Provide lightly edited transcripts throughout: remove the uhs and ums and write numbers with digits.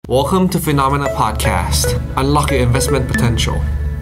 Welcome to Phenomena Podcast. Unlock your investment potential.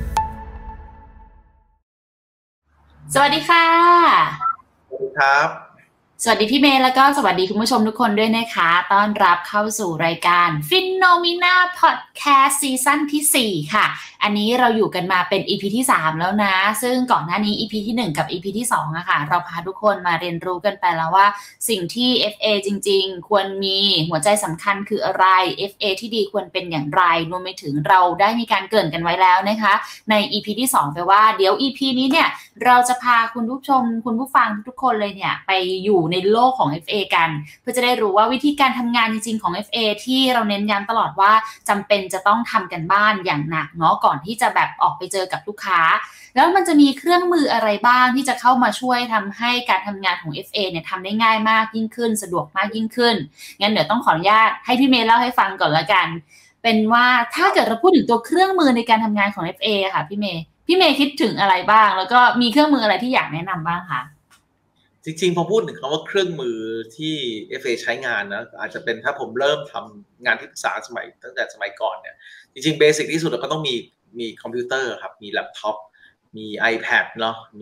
สวัสดีค่ะสวัสดีครับสวัสดีพี่เมย์แล้วก็สวัสดีคุณผู้ชมทุกคนด้วยนะคะต้อนรับเข้าสู่รายการ Phenomena Podcast ซีซั่นที่4ค่ะอันนี้เราอยู่กันมาเป็น EP ที่3แล้วนะซึ่งก่อนหน้านี้ EP ที่1กับ EP ที่2อะค่ะเราพาทุกคนมาเรียนรู้กันไปแล้วว่าสิ่งที่ FA จริงๆควรมีหัวใจสำคัญคืออะไร FA ที่ดีควรเป็นอย่างไรรวมไปถึงเราได้มีการเกริ่นกันไว้แล้วนะคะใน EP ที่2ไปว่าเดี๋ยว EP นี้เนี่ยเราจะพาคุณผู้ชมคุณผู้ฟังทุกคนเลยเนี่ยไปอยู่ในโลกของ FA กันเพื่อจะได้รู้ว่าวิธีการทำงานจริงๆของ FA ที่เราเน้นย้ำตลอดว่าจำเป็นจะต้องทำกันบ้านอย่างหนักเนาะก่อนที่จะแบบออกไปเจอกับลูกค้าแล้วมันจะมีเครื่องมืออะไรบ้างที่จะเข้ามาช่วยทำให้การทำงานของ FA เนี่ยทำได้ง่ายมากยิ่งขึ้นสะดวกมากยิ่งขึ้นงั้นเดี๋ยวต้องขออนุญาตให้พี่เมย์เล่าให้ฟังก่อนละกันเป็นว่าถ้าเกิดเราพูดถึงตัวเครื่องมือในการทำงานของ FA ค่ะพี่เมย์คิดถึงอะไรบ้างแล้วก็มีเครื่องมืออะไรที่อยากแนะนำบ้างคะจริงๆพอพูดถึงคำว่าเครื่องมือที่ FA ใช้งานนะอาจจะเป็นถ้าผมเริ่มทำงานที่ปรึกษาตั้งแต่สมัยก่อนเนี่ยจริงๆเบสิกที่สุดเราก็ต้องมีคอมพิวเตอร์ครับมีแล็ปท็อปมี iPad เนาะมี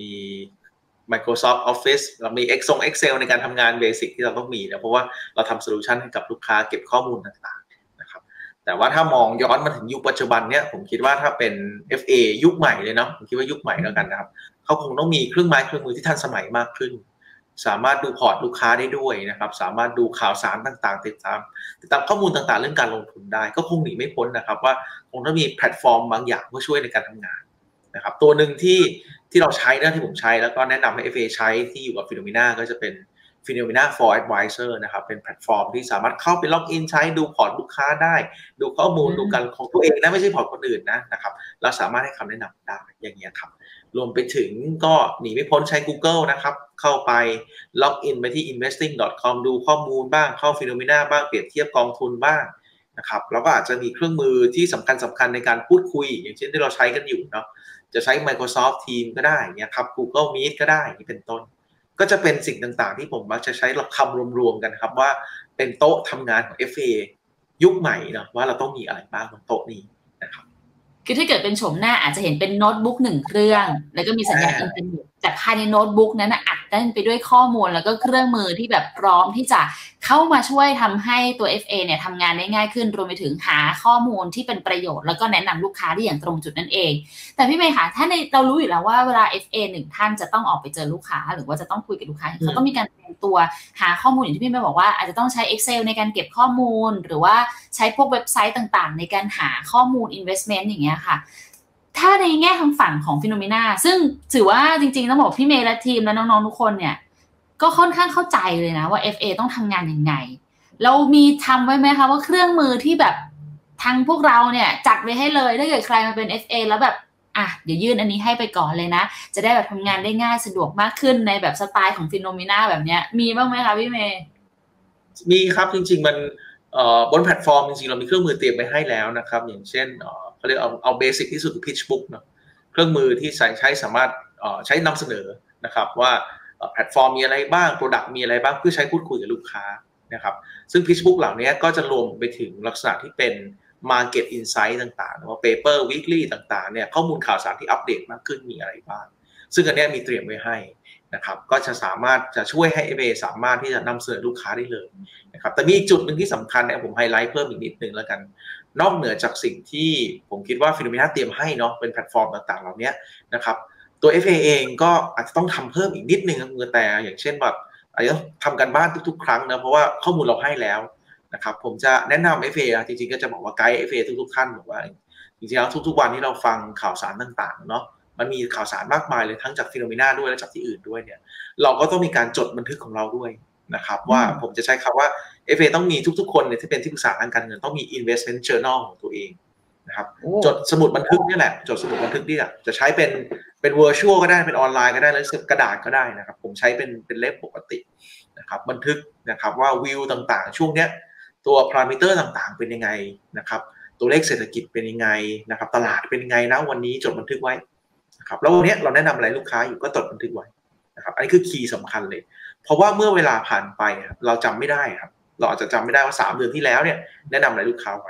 Microsoft Office เรามี Excel ในการทำงานเบสิกที่เราต้องมีนะเพราะว่าเราทำโซลูชันให้กับลูกค้าเก็บข้อมูลต่างๆนะครับแต่ว่าถ้ามองย้อนมาถึงยุคปัจจุบันเนี่ยผมคิดว่าถ้าเป็น FA ยุคใหม่เลยเนาะผมคิดว่ายุคใหม่แล้วกันนะครับเขาคงต้องมีเครื่องมือที่ทันสมัยมากขึ้นสามารถดูพอร์ตลูกค้าได้ด้วยนะครับสามารถดูข่าวสารต่างๆติดตามข้อมูลต่างๆเรื่องการลงทุนได้ก็คงหนีไม่พ้นนะครับว่าคงต้องมีแพลตฟอร์มบางอย่างเพื่อช่วยในการทำงานนะครับตัวหนึ่งที่เราใช้นะที่ผมใช้แล้วก็แนะนำให้ FA ใช้ที่อยู่กับ Phenomena ก็จะเป็น Phenomena for Advisor นะครับเป็นแพลตฟอร์มที่สามารถเข้าไปล็อกอินใช้ดูพอร์ตลูกค้าได้ดูข้อมูลดูการของตัวเองนะไม่ใช่พอร์ตคนอื่นนะครับเราสามารถให้คำแนะนำได้อย่างเงี้ยครับรวมไปถึงก็หนีไม่พ้นใช้ Google นะครับเข้าไปล็อกอินไปที่ investing.com ดูข้อมูลบ้างเข้า Phenomena บ้างเปรียบเทียบกองทุนบ้างนะครับแล้วก็อาจจะมีเครื่องมือที่สำคัญในการพูดคุยอย่างเช่นที่เราใช้กันอยู่เนาะจะใช้ Microsoft Teams ก็ได้เนี่ยครับ Google Meet ก็ได้นี่เป็นต้นก็จะเป็นสิ่งต่างๆที่ผมมักจะใช้คำรวมๆกันครับว่าเป็นโต๊ะทำงานของ FA ยุคใหม่เนาะว่าเราต้องมีอะไรบ้างบนโต๊ะนี้นะครับคือถ้าเกิดเป็นโฉมหน้าอาจจะเห็นเป็นโน้ตบุ๊ก1เครื่องแล้วก็มีสัญญาณอินเทอร์เน็ตแต่ภายในโน้ตบุ๊กนั้นอัดแน่นไปด้วยข้อมูลแล้วก็เครื่องมือที่แบบพร้อมที่จะเข้ามาช่วยทำให้ตัว FA เนี่ยทำงานได้ง่ายขึ้นรวมไปถึงหาข้อมูลที่เป็นประโยชน์แล้วก็แนะนำลูกค้าได้อย่างตรงจุดนั่นเองแต่พี่เมย์ค่ะถ้าเรารู้อยู่แล้วว่าเวลา FA 1ท่านจะต้องออกไปเจอลูกค้าหรือว่าจะต้องคุยกับลูกค้าเขาต้องมีการเตรียมตัวหาข้อมูลอย่างที่พี่เมย์บอกว่าอาจจะต้องใช้ Excel ในการเก็บข้อมูลหรือว่าใช้พวกเว็บไซต์ต่างๆในการหาข้อมูล investment อย่างเงี้ยค่ะถ้าในแง่ทางฝั่งของ Phenomena ซึ่งถือว่าจริงๆต้องบอกพี่เมย์และทีมและน้องๆทุกคนเนี่ยก็ค่อนข้างเข้าใจเลยนะว่า FA ต้องทำงานยังไงเรามีทำไว้ไหมคะว่าเครื่องมือที่แบบทางพวกเราเนี่ยจัดไว้ให้เลยถ้าเกิดใครมาเป็น FA แล้วแบบเดี๋ยวยื่นอันนี้ให้ไปก่อนเลยนะจะได้แบบทำงานได้ง่ายสะดวกมากขึ้นในแบบสไตล์ของ Phenomena แบบเนี้ยมีบ้างไหมคะพี่เมย์มีครับจริงๆมันบนแพลตฟอร์มจริงๆเรามีเครื่องมือเตรียมไว้ให้แล้วนะครับอย่างเช่นเขาเรียกเอาเบสิกที่สุดคือ PitchBook เนาะเครื่องมือที่ใช้สามารถใช้นำเสนอนะครับว่าแพลตฟอร์มมีอะไรบ้าง Product มีอะไรบ้างเพื่อใช้พูดคุยกับลูกค้านะครับซึ่ง PitchBook เหล่านี้ก็จะรวมไปถึงลักษณะที่เป็น Market Insight ต่างๆว่า Paper Weekly ต่างๆเนี่ยข้อมูลข่าวสารที่อัปเดตมากขึ้นมีอะไรบ้างซึ่งอันนี้มีเตรียมไว้ให้นะครับก็จะสามารถจะช่วยให้ FA สามารถที่จะนำเสนอลูกค้าได้เลยนะครับแต่มีอีกจุดหนึ่งที่สำคัญเนี่ยผมไฮไลท์เพิ่มอีกนิดนึงแล้วกันนอกเหนือจากสิ่งที่ผมคิดว่า Phenomena เตรียมให้เนาะเป็นแพลตฟอร์มต่างๆเหล่านี้นะครับตัว FA เองก็อาจจะต้องทำเพิ่มอีกนิดนึงครับแต่อย่างเช่นแบบอาจจะทำกันบ้านทุกๆครั้งนะเพราะว่าข้อมูลเราให้แล้วนะครับผมจะแนะนำ FA จริงๆก็จะบอกว่าไกด์ FA ทุกๆท่านบอกว่าจริงๆแล้วทุกๆวันที่เราฟังข่าวสารต่างๆเนาะมันมีข่าวสารมากมายเลยทั้งจาก Phenomena ด้วยและจากที่อื่นด้วยเนี่ยเราก็ต้องมีการจดบันทึกของเราด้วยนะครับว่าผมจะใช้คำว่า FA ต้องมีทุกๆคนเนี่ยที่เป็นที่ปรึกษาทางการเงินต้องมี investment journal ของตัวเองนะครับจดสมุดบันทึกนี่แหละจดสมุดบันทึกนี่แหละจะใช้เป็น virtual ก็ได้เป็นออนไลน์ก็ได้แล้วกระดาษก็ได้นะครับผมใช้เป็นเล่มปกตินะครับบันทึกนะครับว่าวิวต่างๆช่วงเนี้ยตัวพารามิเตอร์ต่างๆเป็นยังไงนะครับตัวเลขเศรษฐกิจเป็นยังไงนะครับตลาดเป็นยังไงนะวันนี้จดบันทึกไว้นะครับแล้ววันนี้เราแนะนำอะไรลูกค้าอยู่ก็จดบันทึกไว้นะครับอันนี้คือคีย์สำคัญเลยเพราะว่าเมื่อเวลาผ่านไปเราจำไม่ได้ครับเราอาจจะจำไม่ได้ว่า3 เดือนที่แล้วเนี่ยแนะนำอะไรลูกค้าไว้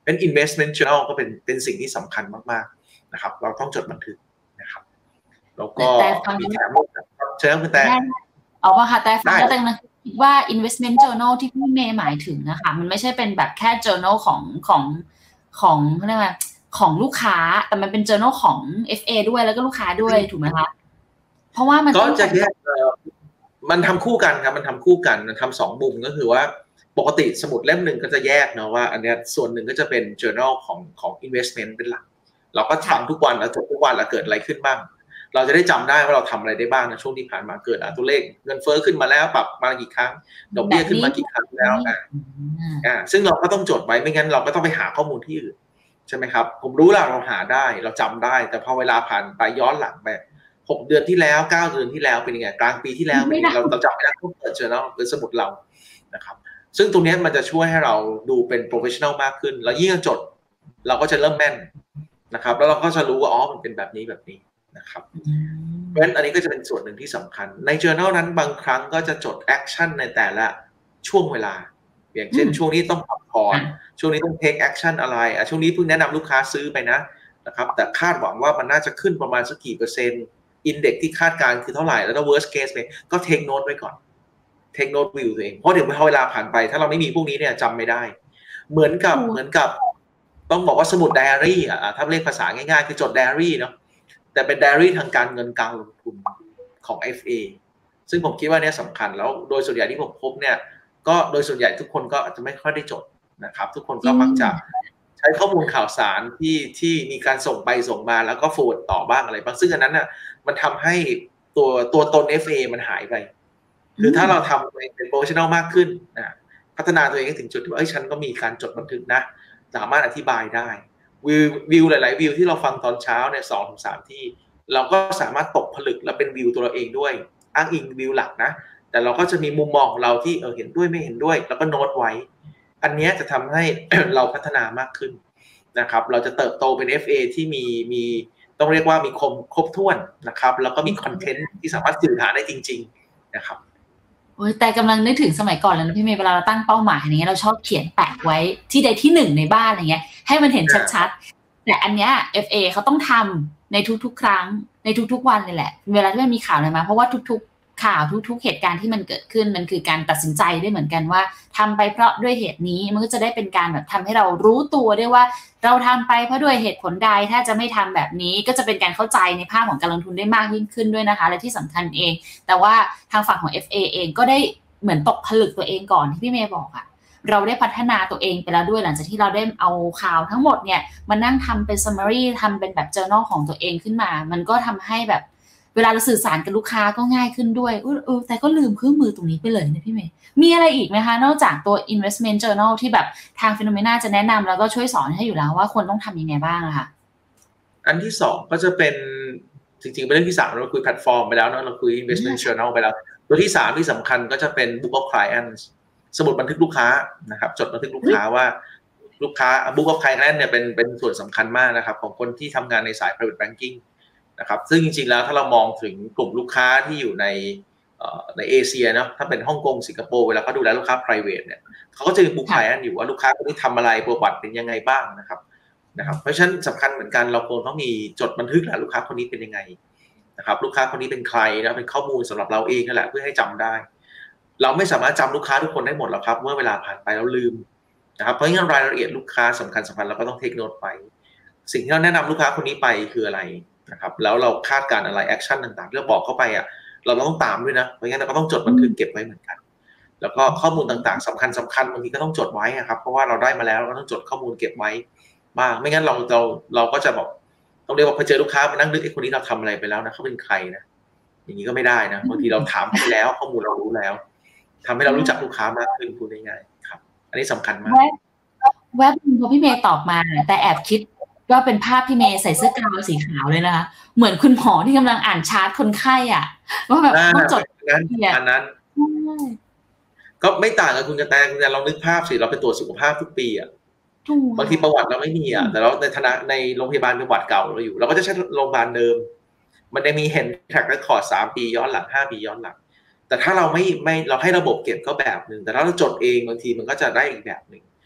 เป็น investment journal ก็เป็นสิ่งที่สำคัญมากๆนะครับเราต้องจดบันทึกนะครับแล้วก็มีแถมเชิญคุณแต่เอาว่าค่ะแต่ฟังแล้วแต่นะคิดว่า investment journal ที่พี่เมย์หมายถึงนะคะมันไม่ใช่เป็นแบบแค่ journal ของเขาเรียกว่าของลูกค้าแต่มันเป็น journal ของ FA ด้วยแล้วก็ลูกค้าด้วยถูกไหมคะเพราะว่ามันก็จะแยกมันทำคู่กันครับมันทำคู่กันมันทำ2มุมก็คือว่าปกติสมุดเล่มหนึ่งก็จะแยกเนาะว่าอันนี้ส่วนหนึ่งก็จะเป็น journal ของ investment เป็นหลักเราก็ฟังทุกวันแล้วจดทุกวันแล้วเกิดอะไรขึ้นบ้างเราจะได้จำได้ว่าเราทำอะไรได้บ้างในช่วงที่ผ่านมาเกิดตัวเลขเงินเฟ้อขึ้นมาแล้วปรับมากี่ครั้งดอกเบี้ยขึ้นมากี่ครั้งแล้วซึ่งเราก็ต้องจดไว้ไม่งั้นเราก็ต้องไปหาข้อมูลที่อื่นใช่ไหมครับผมรู้แล้วเราหาได้เราจำได้แต่พอเวลาผ่านไปย้อนหลังไป6 เดือนที่แล้ว9 เดือนที่แล้วเป็นยังไงกลางปีที่แล้วเป็นยังไงเราจำไม่ได้ต้องเปิดjournalหรือสมุดเรานะครับซึ่งตรงนี้มันจะช่วยให้เราดูเป็น professional มากขึ้นแล้วยิ่งจดเราก็จะเริ่มแม่นนะครับแล้วเราก็จะรู้ว่าอ๋อมันเป็นแบบนี้นะครับเพราะฉะนั้นอันนี้ก็จะเป็นส่วนหนึ่งที่สำคัญใน journal นั้นบางครั้งก็จะจด action ในแต่ละช่วงเวลาอย่างเช่นช่วงนี้ต้องผ่อนคลช่วงนี้ต้อง take action อะไรช่วงนี้เพิ่งแนะนำลูกค้าซื้อไปนะครับแต่คาดหวังว่ามันน่าจะขึ้นประมาณสักกี่เปอร์เซ็นต์อินเด็กซ์ที่คาดการคือเท่าไหร่แล้วถ้า worst case ไปก็ take note ไว้ก่อน take note view ตัวเองเพราะเดี๋ยวเวลาผ่านไปถ้าเราไม่มีพวกนี้เนี่ยจำไม่ได้เหมือนกับต้องบอกว่าสมุดไดอารี่ถ้าเรียกภาษาง่ายๆคือจดไดอารี่เนาะแต่เป็นไดอารี่ทางการเงินการลงทุนของ FA ซึ่งผมคิดว่าเนี่ยสำคัญแล้วโดยส่วนใหญ่ที่ผมพบเนี่ยก็โดยส่วนใหญ่ทุกคนก็อาจจะไม่ค่อยได้จดนะครับทุกคนก็มักจะใช้ข้อมูลข่าวสารที่มีการส่งไปส่งมาแล้วก็ forward ต่อบ้างอะไรบางซึ่งอันนั้นน่ะมันทำให้ตัวตน FA มันหายไปคือถ้าเราทำเป็น professional มากขึ้นพัฒนาตัวเองให้ถึงจุดที่ว่าฉันก็มีการจดบันทึกนะสามารถอธิบายได้วิวหลายๆวิวที่เราฟังตอนเช้าเนี่ย2-3ที่เราก็สามารถตกผลึกและเป็นวิวตัวเราเองด้วยอ้างอิงวิวหลักนะแต่เราก็จะมีมุมมองของเราที่เห็นด้วยไม่เห็นด้วยแล้วก็โน้ตไว้อันนี้จะทำให้ เราพัฒนามากขึ้นนะครับเราจะเติบโตเป็น FA ที่มีต้องเรียกว่ามีครบถ้วนนะครับแล้วก็มีคอนเทนต์ที่สามารถสื่อสารได้จริงๆนะครับแต่กำลังนึกถึงสมัยก่อนเลยนะพี่เมย์เวลาเราตั้งเป้าหมายอย่างเงี้ยเราชอบเขียนแปะไว้ที่ใดที่1ในบ้านอะไรเงี้ยให้มันเห็นชัดๆแต่อันเนี้ย FA เขาต้องทำในทุกๆครั้งในทุกๆวันเลยแหละเวลาที่มันมีข่าวอะไรมาเพราะว่าทุกๆข่าวทุกๆเหตุการณ์ที่มันเกิดขึ้นมันคือการตัดสินใจได้เหมือนกันว่าทำไปเพราะด้วยเหตุนี้มันก็จะได้เป็นการแบบทำให้เรารู้ตัวได้ว่าเราทำไปเพราะด้วยเหตุผลใดถ้าจะไม่ทำแบบนี้ก็จะเป็นการเข้าใจในภาพของการลงทุนได้มากยิ่งขึ้นด้วยนะคะและที่สำคัญเองแต่ว่าทางฝั่งของ FA เองก็ได้เหมือนตกผลึกตัวเองก่อนที่พี่เมย์บอกอะเราได้พัฒนาตัวเองไปแล้วด้วยหลังจากที่เราได้เอาข่าวทั้งหมดเนี่ยมานั่งทำเป็น summary ทำเป็นแบบ journal ของตัวเองขึ้นมามันก็ทำให้แบบเวลาเราสื่อสารกับลูกค้าก็ง่ายขึ้นด้วยแต่ก็ลืมเครื่องมือตรงนี้ไปเลยนะพี่เมย์มีอะไรอีกไหมคะนอกจากตัว investment journal ที่แบบทาง Phenomena จะแนะนำแล้วก็ช่วยสอนให้อยู่แล้วว่าควรต้องทำยังไงบ้างอะค่ะอันที่2ก็จะเป็นจริงๆเป็นเรื่องที่3เราคุยแพลตฟอร์มไปแล้วเนาะเราคุย investment journal ไปแล้วตัวที่3ที่สำคัญก็จะเป็น book of clients สมุดบันทึกลูกค้านะครับจดบันทึกลูกค้าว่าลูกค้า book of clients เนี่ยเป็นส่วนสำคัญมากนะครับของคนที่ทำงานในสาย private banking นะครับซึ่งจริงๆแล้วถ้าเรามองถึงกลุ่มลูกค้าที่อยู่ในเอเชียเนาะถ้าเป็นฮ่องกงสิงคโปร์เวลาเขาดูแลลูกค้า private เนี่ยเขาก็จะมี book client อยู่ว่าลูกค้าคนนี้ทำอะไรประวัติเป็นยังไงบ้างนะครับเพราะฉะนั้นสำคัญเหมือนกันเราควรต้องมีจดบันทึกแหละลูกค้าคนนี้เป็นยังไงนะครับลูกค้าคนนี้เป็นใครนะเป็นข้อมูลสำหรับเราเองนั่นแหละเพื่อให้จำได้เราไม่สามารถจำลูกค้าทุกคนได้หมดหรอกครับเมื่อเวลาผ่านไปเราลืมนะครับเพราะงั้นรายละเอียดลูกค้าสำคัญเราก็ต้องเทคโนตไปสิ่งที่เราแนะนำลูกค้าคนนี้ไปคืออะไรนะครับแล้วเราคาดการอะไรแอคชั่นต่างๆที่เราบอกเข้าไปเราต้องตามด้วยนะเพราะงั้นเราก็ต้องจดบันทึกเก็บไว้เหมือนกันแล้วก็ข้อมูลต่างๆสำคัญบางทีก็ต้องจดไว้ครับเพราะว่าเราได้มาแล้วเราต้องจดข้อมูลเก็บไว้บ้างไม่งั้นเราก็จะบอกต้องเรียกว่าพอเจอลูกค้ามานั่งนึกไอ้คนนี้เราทำอะไรไปแล้วนะเขาเป็นใครนะอย่างนี้ก็ไม่ได้นะบางทีเราถามไปแล้วข้อมูลเรารู้แล้วทำให้เรารู้จักลูกค้ามากขึ้นพูดง่ายๆครับอันนี้สำคัญมากแวบพอพี่เมย์ตอบมาแต่แอบคิดว่าเป็นภาพพี่เมย์ใส่เสื้อกาวสีขาวเลยนะคะเหมือนคุณหมอที่กำลังอ่านชาร์ตคนไข้อ่ะว่าแบบต้องจดอันนั้นก็ไม่ต่างกับคุณกระแตลองนึกภาพสิเราไปตรวจสุขภาพทุกปีอ่ะบางทีประวัติเราไม่มีแต่เราในโรงพยาบาลประวัติเก่าเราอยู่เราก็จะใช้โรงพยาบาลเดิมมันจะมีเห็นแทร็กเรคคอร์ด3 ปีย้อนหลัง5 ปีย้อนหลังแต่ถ้าเราไม่เราให้ระบบเก็บก็แบบนึงแต่ถ้าเราจดเองบางทีมันก็จะได้อีกแบบนึงเพ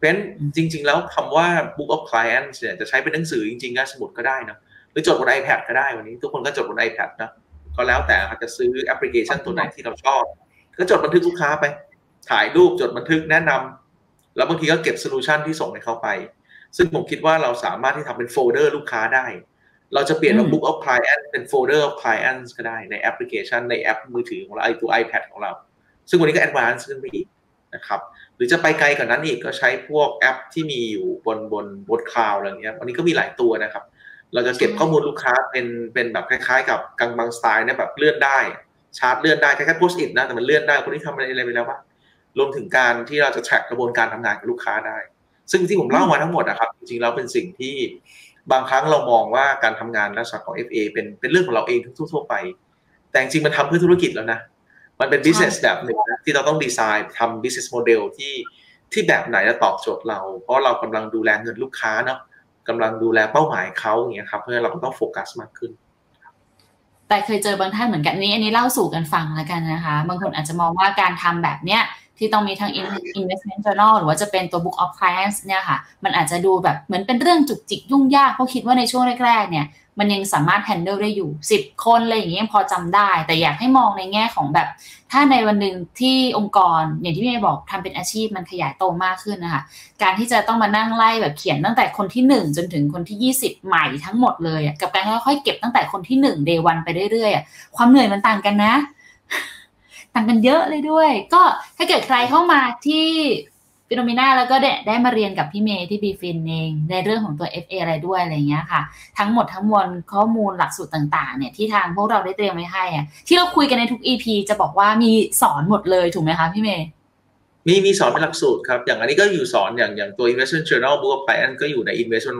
เพราะฉะนั้นจริงๆแล้วคำว่า Book of Clients เนี่ยจะใช้เป็นหนังสือจริงๆนะสมุดก็ได้นะหรือจดบน iPad ก็ได้วันนี้ทุกคนก็จดบน iPad นะก็แล้วแต่อาจจะซื้อแอปพลิเคชันตัวไหนที่เราชอบก็จดบันทึกลูกค้าไปถ่ายรูปจดบันทึกแนะนำแล้วบางทีก็เก็บโซลูชันที่ส่งให้เขาไปซึ่งผมคิดว่าเราสามารถที่ทำเป็นโฟลเดอร์ลูกค้าได้เราจะเปลี่ยนว่า Book of Clients เป็น Folder of Clients ก็ได้ในแอปพลิเคชันในแอปมือถือของเราตัว iPad ของเราซึ่งวันนี้ก็ Advanced ขึ้นไปอีกนะครับหรือจะไปไกลกว่านั้นอีกก็ใช้พวกแอปที่มีอยู่บนคลาวด์อะไรอย่างเงี้ยวันนี้ก็มีหลายตัวนะครับเราจะเก็บข้อมูลลูกค้าเป็นแบบคล้ายๆกับกังบังสไตล์เนี่ยแบบเลื่อนได้ชาร์ตเลื่อนได้คล้ายๆ post it นะแต่มันเลื่อนได้คนที่ทำอะไรไปแล้วบ้างรวมถึงการที่เราจะ track กระบวนการทำงานกับลูกค้าได้ซึ่งที่ผมเล่ามาทั้งหมดนะครับจริงๆแล้วเป็นสิ่งที่บางครั้งเรามองว่าการทำงานลักษณะของ FA เป็นเรื่องของเราเองทั่วไปแต่จริงๆมันทำเพื่อธุรกิจแล้วนะมันเป็น business แบบหนึ่งนะที่เราต้องดีไซน์ทำ business model ที่แบบไหนจะตอบโจทย์เราเพราะเรากำลังดูแลเงินลูกค้าเนาะกำลังดูแลเป้าหมายเขาอย่างเงี้ยครับเพราะฉะนั้นเราก็ต้องโฟกัสมากขึ้นแต่เคยเจอบางท่านเหมือนกันอันนี้เล่าสู่กันฟังแล้วกันนะคะบางคนอาจจะมองว่าการทำแบบเนี้ยที่ต้องมีทั้ง investment journal หรือว่าจะเป็นตัว book of clients เนี่ยค่ะมันอาจจะดูแบบเหมือนเป็นเรื่องจุกจิกยุ่งยากเพราะคิดว่าในช่วงแรกๆเนี่ยมันยังสามารถ handle ได้อยู่10คนอะไรอย่างเงี้ยพอจำได้แต่อยากให้มองในแง่ของแบบถ้าในวันหนึ่งที่องค์กรอย่างที่พี่เมย์บอกทำเป็นอาชีพมันขยายโตมากขึ้นนะคะการที่จะต้องมานั่งไล่แบบเขียนตั้งแต่คนที่1จนถึงคนที่20ใหม่ทั้งหมดเลยกับการค่อยๆเก็บตั้งแต่คนที่1 day 1ไปเรื่อยๆความเหนื่อยมันต่างกันนะต่างกันเยอะเลยด้วยก็ถ้าเกิดใครเข้ามาที่ฟิโนเมนาแล้วก็ได้มาเรียนกับพี่เมย์ที่บีฟินเองในเรื่องของตัว FA อะไรด้วยอะไรเงี้ยค่ะทั้งหมดทั้งมวลข้อมูลหลักสูตรต่างๆเนี่ยที่ทางพวกเราได้เตรียมไว้ให้ที่เราคุยกันในทุก EP จะบอกว่ามีสอนหมดเลยถูกไหมคะพี่เมย์มีสอนเป็นหลักสูตรครับอย่างอันนี้ก็อยู่สอนอย่างตัว Investment Journal Book of Clients ก็อยู่ใน Investment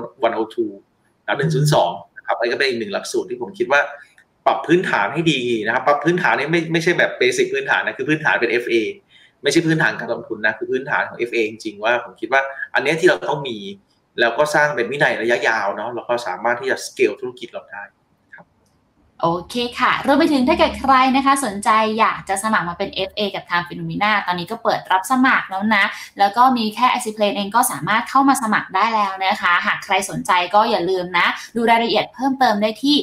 102 102นะครับอันนี้ก็เป็นอีกหนึ่งหลักสูตรที่ผมคิดว่าปรับพื้นฐานให้ดีนะครับปรับพื้นฐานนี่ไม่ใช่แบบเบสิกพื้นฐานนะคือพื้นฐานเป็น FA ไม่ใช่พื้นฐานการลงทุนนะคือพื้นฐานของ FA จริงๆว่าผมคิดว่าอันนี้ที่เราต้องมีแล้วก็สร้างเป็นวินัยระยะยาวเนาะเราก็สามารถที่จะสเกลธุรกิจเราได้ครับโอเคค่ะรวมไปถึงถ้าเกิดใครนะคะสนใจอยากจะสมัครมาเป็น FA กับทางฟิโนเมนาตอนนี้ก็เปิดรับสมัครแล้วนะแล้วก็มีแค่ Explain เองก็สามารถเข้ามาสมัครได้แล้วนะคะหากใครสนใจก็อย่าลืมนะดูรายละเอียดเพิ่มเติมได้ที่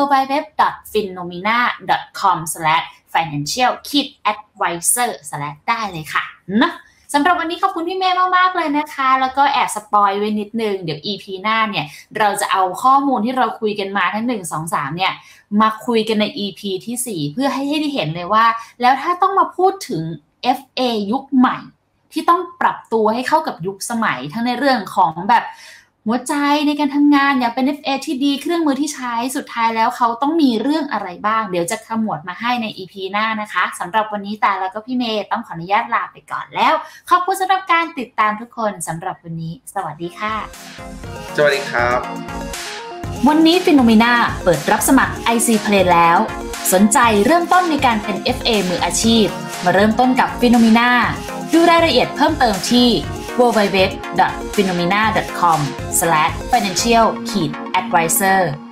www.finomina.com/financial-advisor ได้เลยค่ะนะสำหรับวันนี้ขอบคุณพี่เมย์มากๆเลยนะคะแล้วก็แอบสปอยไว้นิดนึงเดี๋ยว EP หน้าเนี่ยเราจะเอาข้อมูลที่เราคุยกันมาทั้ง1 2 3เนี่ยมาคุยกันใน EP ที่4เพื่อให้ได้เห็นเลยว่าแล้วถ้าต้องมาพูดถึง FA ยุคใหม่ที่ต้องปรับตัวให้เข้ากับยุคสมัยทั้งในเรื่องของแบบหัวใจในการทำงานอยากเป็น FA ที่ดีเครื่องมือที่ใช้สุดท้ายแล้วเขาต้องมีเรื่องอะไรบ้างเดี๋ยวจะขมวดมาให้ใน EP หน้านะคะสำหรับวันนี้ตาแล้วก็พี่เมย์ต้องขออนุญาตลาไปก่อนแล้วขอบคุณสำหรับการติดตามทุกคนสำหรับวันนี้สวัสดีค่ะสวัสดีครับวันนี้ฟิโนเมนาเปิดรับสมัคร IC Play แล้วสนใจเริ่มต้นในการเป็น FA มืออาชีพมาเริ่มต้นกับฟิโนเมนาดูรายละเอียดเพิ่มเติมที่ www.finomina.com/financial-advisor